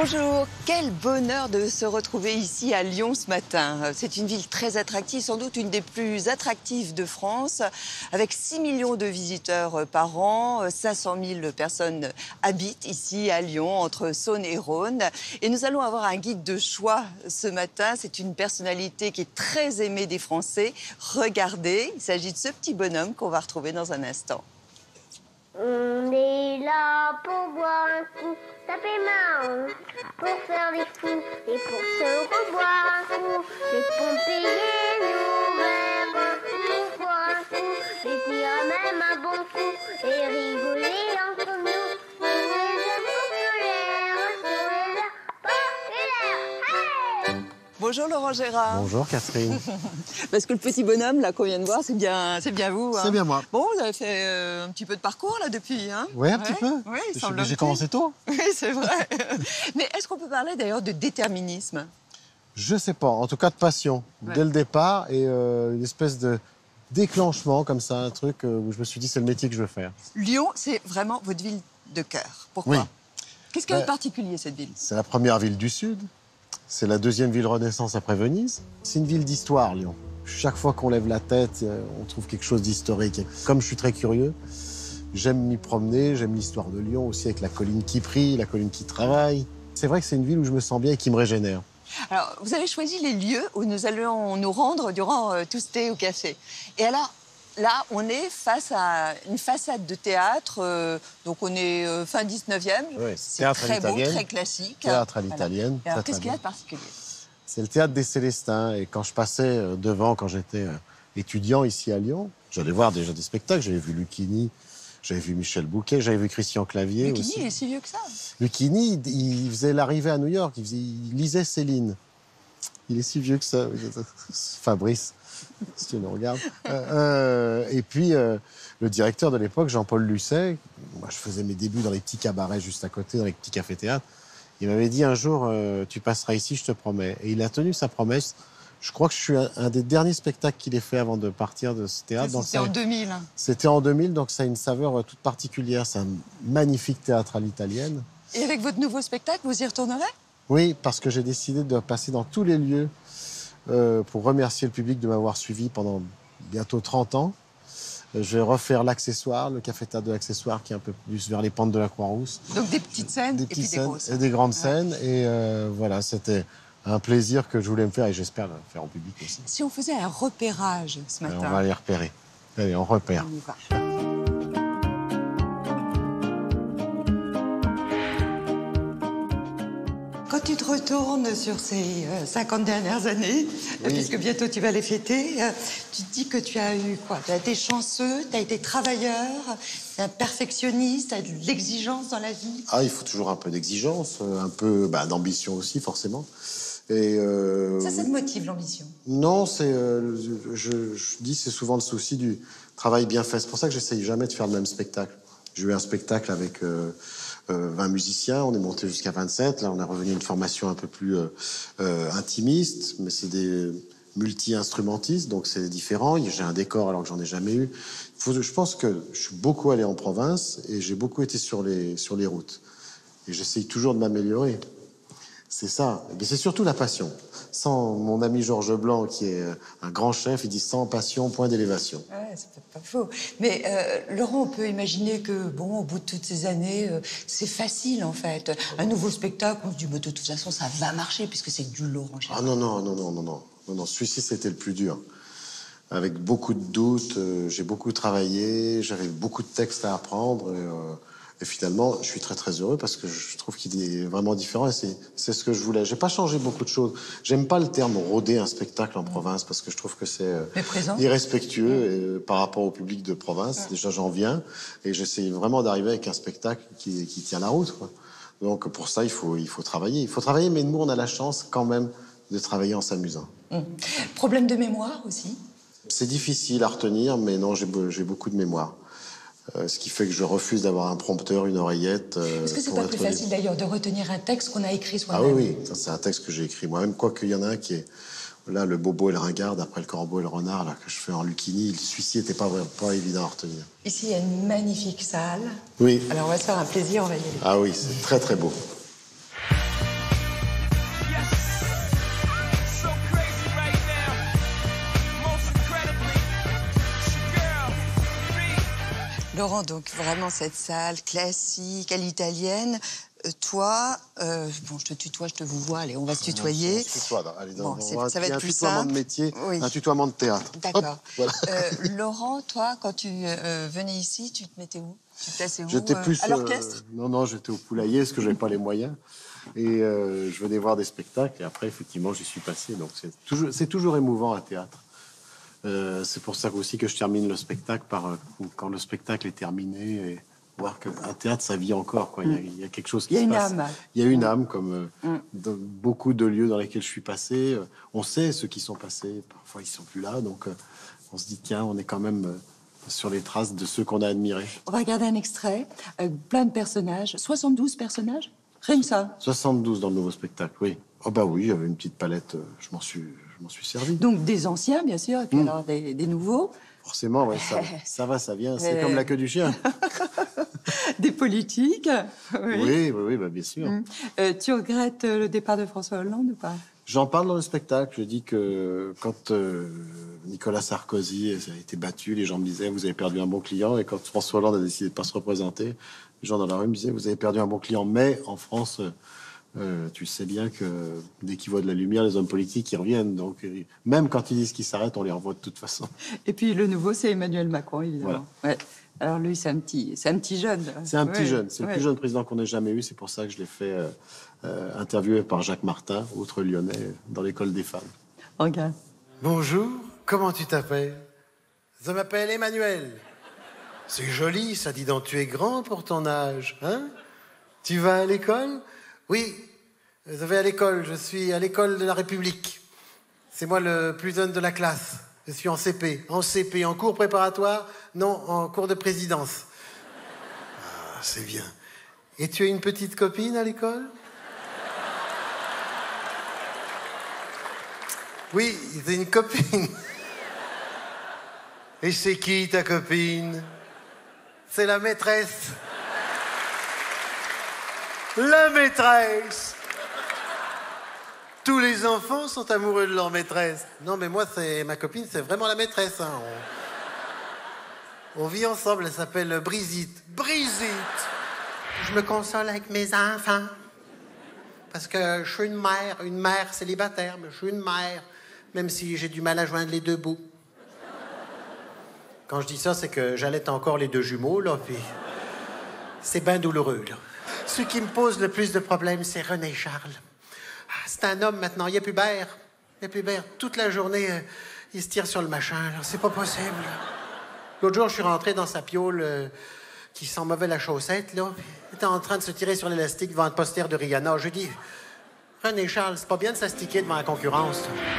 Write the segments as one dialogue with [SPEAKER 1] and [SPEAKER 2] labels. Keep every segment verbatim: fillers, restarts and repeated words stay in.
[SPEAKER 1] Bonjour, quel bonheur de se retrouver ici à Lyon ce matin. C'est une ville très attractive, sans doute une des plus attractives de France, avec six millions de visiteurs par an, cinq cent mille personnes habitent ici à Lyon, entre Saône et Rhône. Et nous allons avoir un guide de choix ce matin. C'est une personnalité qui est très aimée des Français. Regardez, il s'agit de ce petit bonhomme qu'on va retrouver dans un instant.
[SPEAKER 2] On est là pour boire un coup, taper main, pour faire des fous et pour se reboire un coup. Les pompiers nous verront, nous boire un coup, et puis même un bon coup et rigoler entre nous. Sourire populaire, sourire populaire, hey!
[SPEAKER 1] Bonjour Laurent Gérard.
[SPEAKER 3] Bonjour Catherine.
[SPEAKER 1] Parce que le petit bonhomme là qu'on vient de voir, c'est bien, c'est bien vous. Hein.
[SPEAKER 3] C'est bien moi.
[SPEAKER 1] Bon, vous avez fait euh, un petit peu de parcours là depuis, hein?
[SPEAKER 3] Oui, un petit
[SPEAKER 1] ouais.
[SPEAKER 3] peu.
[SPEAKER 1] Oui,
[SPEAKER 3] J'ai j'ai commencé tôt.
[SPEAKER 1] Oui, c'est vrai. Mais est-ce qu'on peut parler d'ailleurs de déterminisme?
[SPEAKER 3] Je sais pas, en tout cas de passion,
[SPEAKER 1] ouais.
[SPEAKER 3] dès le départ, et euh, une espèce de déclenchement comme ça, un truc euh, où je me suis dit c'est le métier que je veux faire.
[SPEAKER 1] Lyon, c'est vraiment votre ville de cœur. Pourquoi?
[SPEAKER 3] Oui.
[SPEAKER 1] Qu'est-ce qu'il y a de
[SPEAKER 3] Ben,
[SPEAKER 1] particulier cette ville?
[SPEAKER 3] C'est la première ville du Sud, c'est la deuxième ville Renaissance après Venise. C'est une ville d'histoire, Lyon. Chaque fois qu'on lève la tête, on trouve quelque chose d'historique. Comme je suis très curieux, j'aime m'y promener, j'aime l'histoire de Lyon aussi avec la colline qui prie, la colline qui travaille. C'est vrai que c'est une ville où je me sens bien et qui me régénère.
[SPEAKER 1] Alors, vous avez choisi les lieux où nous allons nous rendre durant euh, tout ce thé au café. Et alors, là, on est face à une façade de théâtre. Euh, donc, on est euh, fin dix-neuvième.
[SPEAKER 3] Oui,
[SPEAKER 1] c'est
[SPEAKER 3] théâtre à
[SPEAKER 1] très beau,
[SPEAKER 3] l'italienne.
[SPEAKER 1] très classique.
[SPEAKER 3] Théâtre à
[SPEAKER 1] Voilà.
[SPEAKER 3] l'italienne.
[SPEAKER 1] Et alors,
[SPEAKER 3] très,
[SPEAKER 1] qu'est-ce
[SPEAKER 3] très
[SPEAKER 1] qu'il y a
[SPEAKER 3] bien.
[SPEAKER 1] de particulier?
[SPEAKER 3] C'est le théâtre des Célestins. Et quand je passais euh, devant, quand j'étais euh, étudiant ici à Lyon, j'allais voir déjà des spectacles. J'avais vu Lucchini, j'avais vu Michel Bouquet, j'avais vu Christian Clavier
[SPEAKER 1] Lucchini,
[SPEAKER 3] aussi.
[SPEAKER 1] il est si vieux que ça?
[SPEAKER 3] Lucchini, il, il faisait l'arrivée à New York, il, faisait, il lisait Céline. Il est si vieux que ça, Fabrice, si tu nous regardes. Euh, euh, et puis, euh, le directeur de l'époque, Jean-Paul Lucet, moi je faisais mes débuts dans les petits cabarets juste à côté, dans les petits cafés-théâtres, il m'avait dit un jour, euh, tu passeras ici, je te promets. Et il a tenu sa promesse. Je crois que je suis un, un des derniers spectacles qu'il ait fait avant de partir de ce théâtre.
[SPEAKER 1] C'était en deux mille.
[SPEAKER 3] C'était en deux mille, donc ça a une saveur toute particulière. C'est un magnifique théâtre à l'italienne.
[SPEAKER 1] Et avec votre nouveau spectacle, vous y retournerez?
[SPEAKER 3] Oui, parce que j'ai décidé de passer dans tous les lieux euh, pour remercier le public de m'avoir suivi pendant bientôt trente ans. Euh, je vais refaire l'Accessoire, le café-théâtre de l'Accessoire, qui est un peu plus vers les pentes de la Croix-Rousse.
[SPEAKER 1] Donc des petites scènes
[SPEAKER 3] des
[SPEAKER 1] et
[SPEAKER 3] petites
[SPEAKER 1] puis des
[SPEAKER 3] scènes
[SPEAKER 1] grosses.
[SPEAKER 3] et des grandes
[SPEAKER 1] Ouais.
[SPEAKER 3] scènes. Et euh, voilà, c'était un plaisir que je voulais me faire et j'espère le faire en public aussi.
[SPEAKER 1] Si on faisait un repérage ce matin.
[SPEAKER 3] Et on va aller repérer. Allez, on repère.
[SPEAKER 1] On y va. Quand tu te retournes sur ces euh, cinquante dernières années, euh,
[SPEAKER 3] Oui.
[SPEAKER 1] puisque bientôt tu vas les fêter, euh, tu te dis que tu as eu quoi? Tu as été chanceux, tu as été travailleur, un perfectionniste, tu as de l'exigence dans la vie.
[SPEAKER 3] Ah, il faut toujours un peu d'exigence, un peu bah, d'ambition aussi, forcément. Et euh,
[SPEAKER 1] Ça, ça te motive, l'ambition?
[SPEAKER 3] Non, c'est, euh, je, je dis, c'est souvent le souci du travail bien fait. C'est pour ça que j'essaye jamais de faire le même spectacle. J'ai eu un spectacle avec euh, euh, vingt musiciens, on est monté jusqu'à vingt-sept. Là, on est revenu à une formation un peu plus euh, euh, intimiste, mais c'est des multi-instrumentistes, donc c'est différent. J'ai un décor alors que j'en ai jamais eu. Faut, je pense que je suis beaucoup allé en province et j'ai beaucoup été sur les, sur les routes. Et j'essaye toujours de m'améliorer. C'est ça. Mais c'est surtout la passion. Sans mon ami Georges Blanc, qui est un grand chef, il dit sans passion, point d'élévation.
[SPEAKER 1] Ouais, c'est peut-être pas faux. Mais euh, Laurent, on peut imaginer que, bon, au bout de toutes ces années, euh, c'est facile, en fait. Un nouveau spectacle, on se dit, mais de toute façon, ça va marcher, puisque c'est du Laurent Gérard.
[SPEAKER 3] Ah non, non, non, non, non, non. non, non. Celui-ci, c'était le plus dur. Avec beaucoup de doutes, euh, j'ai beaucoup travaillé, j'avais beaucoup de textes à apprendre. Et, euh, Et finalement, je suis très très heureux parce que je trouve qu'il est vraiment différent et c'est, c'est ce que je voulais. J'ai pas changé beaucoup de choses. J'aime pas le terme rôder un spectacle en province parce que je trouve que c'est euh, irrespectueux euh, par rapport au public de province. Ouais. Déjà, j'en viens et j'essaie vraiment d'arriver avec un spectacle qui, qui tient la route, quoi. Donc pour ça, il faut, il faut travailler. Il faut travailler, mais nous, on a la chance quand même de travailler en s'amusant.
[SPEAKER 1] Mmh. Problème de mémoire aussi?
[SPEAKER 3] C'est difficile à retenir, mais non, j'ai, j'ai beaucoup de mémoire. Euh, ce qui fait que je refuse d'avoir un prompteur, une oreillette. Euh,
[SPEAKER 1] Est-ce que c'est pas plus facile d'ailleurs de retenir un texte qu'on a écrit soi-même?
[SPEAKER 3] Ah oui, oui, ça, c'est un texte que j'ai écrit moi-même, quoique il y en a un qui est là, le bobo et le ringard, d'après le corbeau et le renard, là, que je fais en Lucchini. Celui-ci n'était pas, pas évident à retenir.
[SPEAKER 1] Ici, il y a une magnifique salle.
[SPEAKER 3] Oui.
[SPEAKER 1] Alors on va se faire un plaisir, on va y aller.
[SPEAKER 3] Ah oui, c'est très très beau.
[SPEAKER 1] Laurent, donc vraiment cette salle classique, à l'italienne. Euh, toi, euh, bon, je te tutoie, je te vous vois, allez, on va se tutoyer.
[SPEAKER 3] On se tutoie, non, allez,
[SPEAKER 1] Bon,
[SPEAKER 3] on
[SPEAKER 1] c'est-
[SPEAKER 3] va-
[SPEAKER 1] ça va
[SPEAKER 3] il y a
[SPEAKER 1] être
[SPEAKER 3] un
[SPEAKER 1] plus
[SPEAKER 3] tutoiement
[SPEAKER 1] simple.
[SPEAKER 3] de métier,
[SPEAKER 1] Oui.
[SPEAKER 3] un tutoiement de théâtre.
[SPEAKER 1] D'accord.
[SPEAKER 3] Hop, voilà.
[SPEAKER 1] Euh, Laurent, toi, quand tu euh, venais ici, tu te mettais où? Tu te plaçais où?
[SPEAKER 3] J'étais
[SPEAKER 1] euh,
[SPEAKER 3] plus
[SPEAKER 1] à
[SPEAKER 3] euh,
[SPEAKER 1] l'orchestre?
[SPEAKER 3] non, non, j'étais au poulailler parce que j'avais pas les moyens. Et euh, je venais voir des spectacles. Et après, effectivement, j'y suis passé. Donc c'est toujours, c'est toujours émouvant un théâtre. Euh, c'est pour ça aussi que je termine le spectacle par euh, quand le spectacle est terminé et voir qu'un théâtre ça vit encore quoi. Il y a, il y a quelque chose qui
[SPEAKER 1] Il y a
[SPEAKER 3] se
[SPEAKER 1] une
[SPEAKER 3] passe.
[SPEAKER 1] âme.
[SPEAKER 3] Il y a une âme comme euh,
[SPEAKER 1] Mm.
[SPEAKER 3] dans beaucoup de lieux dans lesquels je suis passé. Euh, on sait ceux qui sont passés. Parfois ils sont plus là. Donc euh, on se dit tiens on est quand même euh, sur les traces de ceux qu'on a admirés.
[SPEAKER 4] On va regarder un extrait, euh, plein de personnages, soixante-douze personnages, rien que ça.
[SPEAKER 3] soixante-douze dans le nouveau spectacle. Oui. Oh bah oui, j'avais une petite palette. euh, Je m'en suis, je m'en suis servi.
[SPEAKER 4] Donc des anciens, bien sûr, et puis
[SPEAKER 3] Mm.
[SPEAKER 4] alors des, des nouveaux,
[SPEAKER 3] Forcément, ouais, ça, ça va, ça vient. C'est
[SPEAKER 4] Euh.
[SPEAKER 3] comme la queue du chien.
[SPEAKER 4] des politiques. Oui.
[SPEAKER 3] Oui, oui, oui, bah, bien sûr.
[SPEAKER 4] Mm. Euh, tu regrettes euh, le départ de François Hollande ou pas?
[SPEAKER 3] J'en parle dans le spectacle. Je dis que quand euh, Nicolas Sarkozy a été battu, les gens me disaient vous avez perdu un bon client. Et quand François Hollande a décidé de pas se représenter, les gens dans la rue me disaient vous avez perdu un bon client. Mais en France, euh, tu sais bien que dès qu'ils voient de la lumière, les hommes politiques ils reviennent. Donc euh, même quand ils disent qu'ils s'arrêtent, on les revoit de toute façon.
[SPEAKER 4] Et puis le nouveau, c'est Emmanuel Macron, évidemment. Ouais. Alors lui, c'est un petit, c'est un petit jeune.
[SPEAKER 3] C'est un petit
[SPEAKER 4] Ouais,
[SPEAKER 3] jeune. C'est
[SPEAKER 4] ouais.
[SPEAKER 3] le plus jeune président qu'on ait jamais eu. C'est pour ça que je l'ai fait euh, euh, interviewer par Jacques Martin, autre Lyonnais, dans l'école des femmes.
[SPEAKER 4] Regarde.
[SPEAKER 5] Bonjour, comment tu t'appelles? Je m'appelle Emmanuel. C'est joli, ça dit donc tu es grand pour ton âge, hein? Tu vas à l'école? Oui, je vais à l'école, je suis à l'école de la République. C'est moi le plus jeune de la classe. Je suis en C P. En C P, en cours préparatoire? Non, en cours de présidence. Ah, c'est bien. Et tu as une petite copine à l'école? Oui, j'ai une copine. Et c'est qui ta copine? C'est la maîtresse. La maîtresse. Tous les enfants sont amoureux de leur maîtresse. Non, mais moi, c'est ma copine, c'est vraiment la maîtresse. Hein. On... On vit ensemble, elle s'appelle Brigitte. Brigitte. Je me console avec mes enfants. Parce que je suis une mère, une mère célibataire, mais je suis une mère, même si j'ai du mal à joindre les deux bouts. Quand je dis ça, c'est que j'allaite encore les deux jumeaux, là, puis c'est bien douloureux, là. Ce qui me pose le plus de problèmes, c'est René Charles. Ah, c'est un homme maintenant, il est pubère. Il est pubère. Toute la journée, euh, il se tire sur le machin, là. C'est pas possible. L'autre jour, je suis rentré dans sa piole euh, qui sent mauvais la chaussette, là. Il était en train de se tirer sur l'élastique devant un poster de Rihanna. Je lui dis, René Charles, c'est pas bien de s'astiquer devant la concurrence.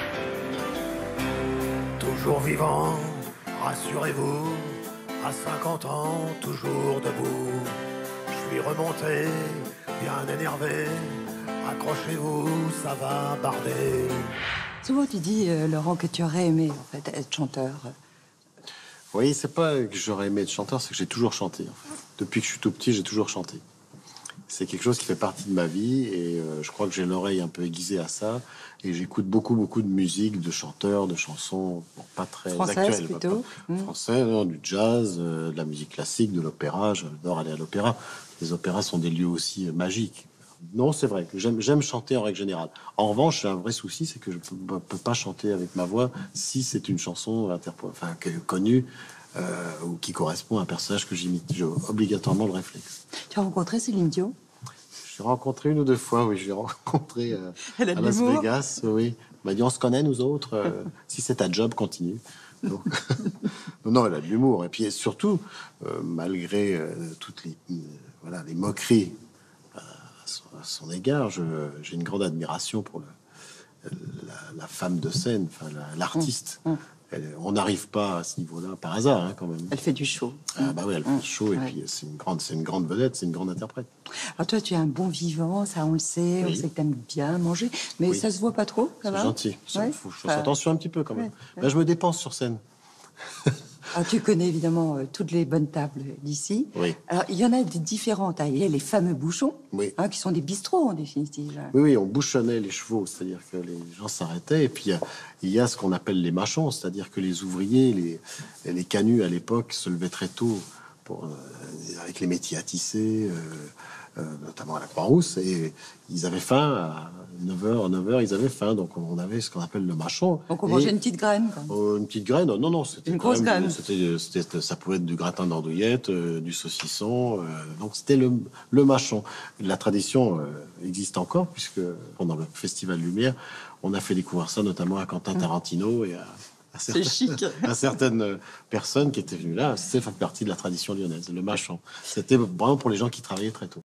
[SPEAKER 5] Toujours vivant, rassurez-vous, à cinquante ans, toujours debout. Je suis remonté, bien énervé. Accrochez-vous, ça va barder.
[SPEAKER 4] Souvent, tu dis, euh, Laurent, que tu aurais aimé en fait être chanteur.
[SPEAKER 3] Oui, c'est pas que j'aurais aimé être chanteur, c'est que j'ai toujours chanté. En fait. Depuis que je suis tout petit, j'ai toujours chanté. C'est quelque chose qui fait partie de ma vie et euh, je crois que j'ai l'oreille un peu aiguisée à ça. Et j'écoute beaucoup, beaucoup de musique, de chanteurs, de chansons bon, pas très
[SPEAKER 4] Française,
[SPEAKER 3] actuelles.
[SPEAKER 4] plutôt.
[SPEAKER 3] Pas, pas, français, non, du jazz, euh, de la musique classique, de l'opéra. J'adore aller à l'opéra. Les opéras sont des lieux aussi euh, magiques. Non, c'est vrai que j'aime, j'aime chanter en règle générale. En revanche, j'ai un vrai souci, c'est que je peux, peux pas chanter avec ma voix si c'est une chanson interpo- enfin, que- connue euh, ou qui correspond à un personnage que j'imite. J'ai obligatoirement le réflexe.
[SPEAKER 4] Tu as rencontré Céline Dion?
[SPEAKER 3] J'ai rencontré une ou deux fois, oui, je l'ai rencontré euh,
[SPEAKER 4] Elle a
[SPEAKER 3] à
[SPEAKER 4] de
[SPEAKER 3] Las
[SPEAKER 4] l'humour.
[SPEAKER 3] Vegas, oui. Elle m'a dit on se connaît nous autres. euh, si c'est ta job, continue. Donc, non, non, elle a de l'humour. Et puis surtout, euh, malgré euh, toutes les euh, voilà les moqueries euh, à son, à son égard, je, j'ai une grande admiration pour le, la, la femme de scène, enfin la- l'artiste.
[SPEAKER 4] Mmh, mmh.
[SPEAKER 3] Elle- on n'arrive pas à ce niveau-là par hasard, hein, quand même.
[SPEAKER 4] Elle fait du show.
[SPEAKER 3] Ah bah oui, elle fait chaud et
[SPEAKER 4] Ouais.
[SPEAKER 3] puis c'est une grande, c'est une grande vedette, c'est une grande interprète.
[SPEAKER 4] Alors toi, tu es un bon vivant, ça on le sait, on
[SPEAKER 3] Oui.
[SPEAKER 4] sait que t'aimes bien manger, mais
[SPEAKER 3] Oui.
[SPEAKER 4] ça se voit pas trop, ça
[SPEAKER 3] C'est
[SPEAKER 4] va?
[SPEAKER 3] gentil. Il
[SPEAKER 4] Ouais.
[SPEAKER 3] faut que je fasse
[SPEAKER 4] Enfin,
[SPEAKER 3] attention un petit peu quand même.
[SPEAKER 4] ouais, ouais.
[SPEAKER 3] Là, je me dépense sur scène.
[SPEAKER 4] alors, tu connais évidemment euh, toutes les bonnes tables d'ici.
[SPEAKER 3] Oui.
[SPEAKER 4] Alors il y en a de différentes. hein. Il y a les fameux bouchons,
[SPEAKER 3] Oui.
[SPEAKER 4] hein, qui sont des bistrots en définitive.
[SPEAKER 3] Oui, oui, on bouchonnait les chevaux, c'est-à-dire que les gens s'arrêtaient. Et puis, il y a- il y a ce qu'on appelle les mâchons, c'est-à-dire que les ouvriers, les, les canuts à l'époque se levaient très tôt pour, euh, avec les métiers à tisser, euh, euh, notamment à la Croix-Rousse. Et ils avaient faim à neuf heures, neuf heures, ils avaient faim. Donc on avait ce qu'on appelle le machon.
[SPEAKER 4] Donc on
[SPEAKER 3] Et,
[SPEAKER 4] mangeait une petite graine, quoi.
[SPEAKER 3] euh, une petite graine? Non, non, c'était
[SPEAKER 4] Une
[SPEAKER 3] quand
[SPEAKER 4] grosse
[SPEAKER 3] même-
[SPEAKER 4] graine.
[SPEAKER 3] C'était, c'était, ça pouvait être du gratin d'andouillette, euh, du saucisson. euh, donc c'était le, le machon. La tradition euh, existe encore, puisque pendant le Festival Lumière, on a fait découvrir ça notamment à Quentin Tarantino et à, à certaines,
[SPEAKER 4] chic.
[SPEAKER 3] à certaines personnes qui étaient venues là. Ça fait partie de la tradition lyonnaise, le machon. C'était vraiment pour les gens qui travaillaient très tôt.